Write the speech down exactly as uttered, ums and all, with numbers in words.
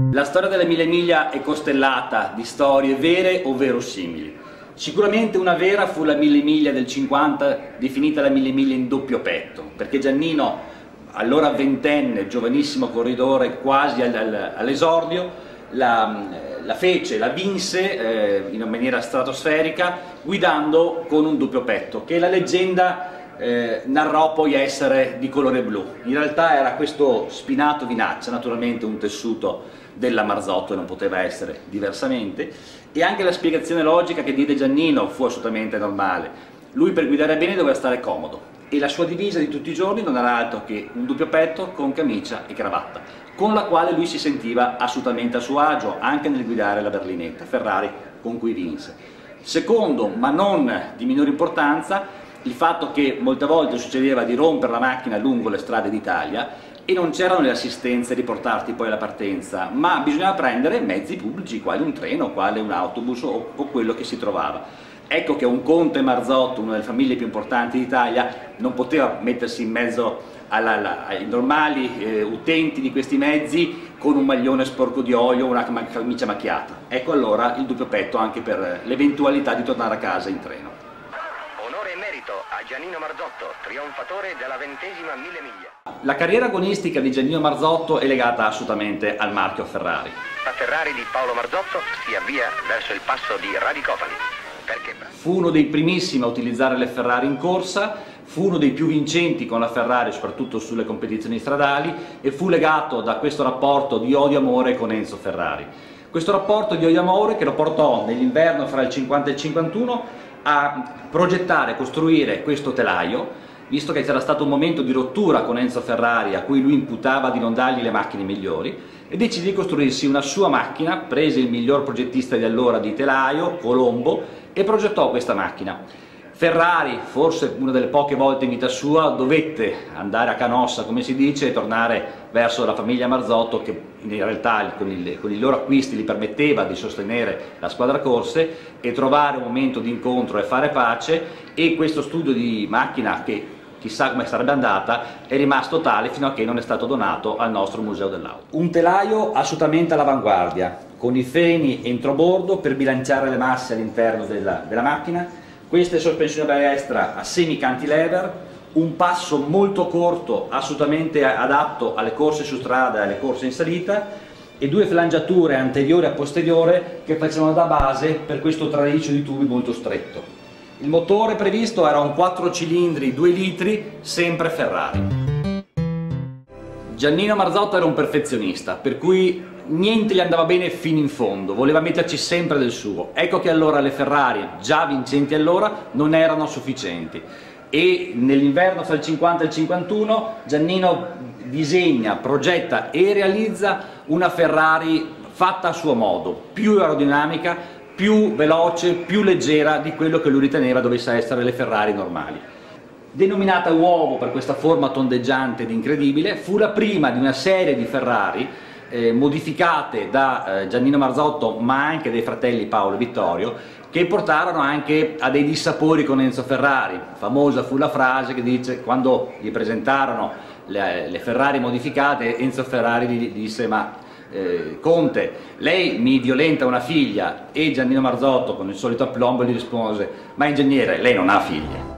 La storia della Mille Miglia è costellata di storie vere o verosimili. Sicuramente una vera fu la Mille Miglia del cinquanta, definita la Mille Miglia in doppio petto, perché Giannino, allora ventenne, giovanissimo corridore quasi all'esordio, la, la fece, la vinse eh, in maniera stratosferica, guidando con un doppio petto, che la leggenda Eh, narrò poi essere di colore blu. In realtà era questo spinato vinaccia, naturalmente un tessuto della Marzotto e non poteva essere diversamente, e anche la spiegazione logica che diede Giannino fu assolutamente normale. Lui per guidare bene doveva stare comodo e la sua divisa di tutti i giorni non era altro che un doppio petto con camicia e cravatta, con la quale lui si sentiva assolutamente a suo agio anche nel guidare la berlinetta Ferrari con cui vinse. Secondo, ma non di minore importanza, il fatto che molte volte succedeva di rompere la macchina lungo le strade d'Italia e non c'erano le assistenze di portarti poi alla partenza, ma bisognava prendere mezzi pubblici, quale un treno, quale un autobus o, o quello che si trovava. Ecco che un conte Marzotto, una delle famiglie più importanti d'Italia, non poteva mettersi in mezzo alla, alla, ai normali eh, utenti di questi mezzi con un maglione sporco di olio o una camicia macchiata. Ecco allora il doppio petto anche per l'eventualità di tornare a casa in treno. A Giannino Marzotto, trionfatore della ventesima Mille Miglia. La carriera agonistica di Giannino Marzotto è legata assolutamente al marchio Ferrari. La Ferrari di Paolo Marzotto si avvia verso il passo di Radicofani. Perché? Fu uno dei primissimi a utilizzare le Ferrari in corsa, fu uno dei più vincenti con la Ferrari, soprattutto sulle competizioni stradali, e fu legato da questo rapporto di odio-amore con Enzo Ferrari. Questo rapporto di odio-amore che lo portò nell'inverno fra il cinquanta e il cinquantuno a progettare e costruire questo telaio, visto che c'era stato un momento di rottura con Enzo Ferrari a cui lui imputava di non dargli le macchine migliori, e decise di costruirsi una sua macchina, prese il miglior progettista di allora di telaio, Colombo, e progettò questa macchina. Ferrari, forse una delle poche volte in vita sua, dovette andare a Canossa, come si dice, e tornare verso la famiglia Marzotto, che in realtà con, il, con i loro acquisti gli permetteva di sostenere la squadra corse e trovare un momento di incontro e fare pace, e questo studio di macchina, che chissà come sarebbe andata, è rimasto tale fino a che non è stato donato al nostro Museo dell'Auto. Un telaio assolutamente all'avanguardia, con i freni entrobordo per bilanciare le masse all'interno della, della macchina, queste sospensioni a balestra a semi cantilever, un passo molto corto, assolutamente adatto alle corse su strada e alle corse in salita, e due flangiature anteriore e posteriore che facevano da base per questo traliccio di tubi molto stretto. Il motore previsto era un quattro cilindri due litri, sempre Ferrari. Giannino Marzotto era un perfezionista, per cui niente gli andava bene fino in fondo, voleva metterci sempre del suo. Ecco che allora le Ferrari, già vincenti allora, non erano sufficienti, e nell'inverno fra il cinquanta e il cinquantuno Giannino disegna, progetta e realizza una Ferrari fatta a suo modo, più aerodinamica, più veloce, più leggera di quello che lui riteneva dovesse essere le Ferrari normali. Denominata Uovo per questa forma tondeggiante ed incredibile, fu la prima di una serie di Ferrari eh, modificate da eh, Giannino Marzotto, ma anche dai fratelli Paolo e Vittorio, che portarono anche a dei dissapori con Enzo Ferrari. Famosa fu la frase che dice, quando gli presentarono le, le Ferrari modificate, Enzo Ferrari gli disse: ma eh, Conte, lei mi violenta una figlia, e Giannino Marzotto con il solito aplombo gli rispose: ma ingegnere, lei non ha figlie.